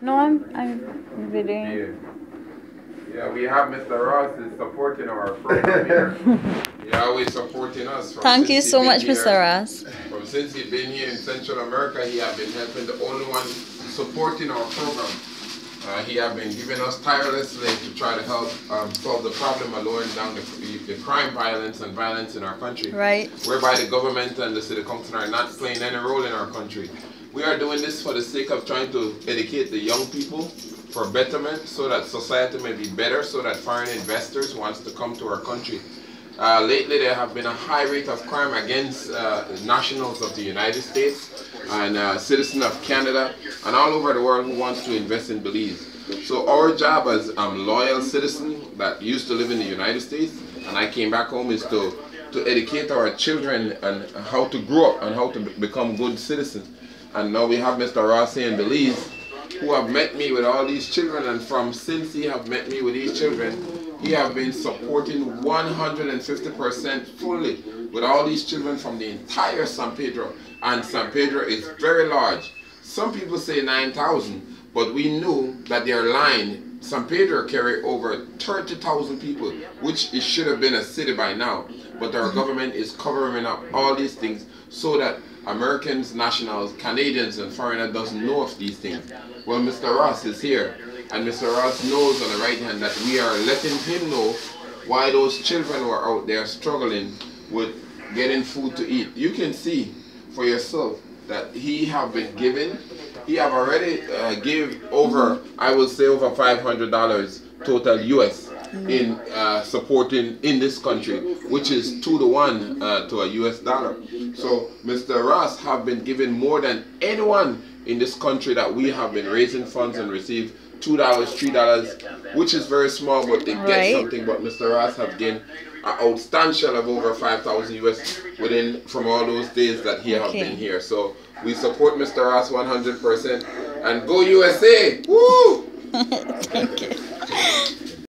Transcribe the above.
No, I'm videoing. Yeah, we have Mr. Ross is supporting our program here. He always supporting us. Thank you so much, Mr. Ross. From since he's been here in Central America, he has been helping, the only one supporting our program. He has been giving us tirelessly to try to help solve the problem of lowering down the crime violence and violence in our country. Right. Whereby the government and the city council are not playing any role in our country. We are doing this for the sake of trying to educate the young people for betterment, so that society may be better, so that foreign investors wants to come to our country. Lately there have been a high rate of crime against nationals of the United States and citizens of Canada and all over the world who wants to invest in Belize. So our job as loyal citizens that used to live in the United States, and I came back home, is to educate our children and how to grow up and how to become good citizens. And now we have Mr. Rossi in Belize, who have met me with all these children, and since he have met me with these children, he have been supporting 150% fully with all these children from the entire San Pedro. And San Pedro is very large. Some people say 9,000, but we knew that their line, San Pedro carry over 30,000 people, which it should have been a city by now. But our government is covering up all these things so that Americans, nationals, Canadians, and foreigners doesn't know of these things. Well, Mr. Ross is here, and Mr. Ross knows on the right hand that we are letting him know why those children were out there struggling with getting food to eat. You can see for yourself that he have been giving. He have already give over, I will say, over $500 total US in supporting in this country, which is 2 to 1 to a US dollar. So Mr. Ross have been giving more than anyone in this country that we have been raising funds and receive $2, $3, which is very small, but they get something. But Mr. Ross have gained an outstanding of over 5,000 US from all those days that he have been here. So we support Mr. Ross 100%, and go USA! Woo! Thank you.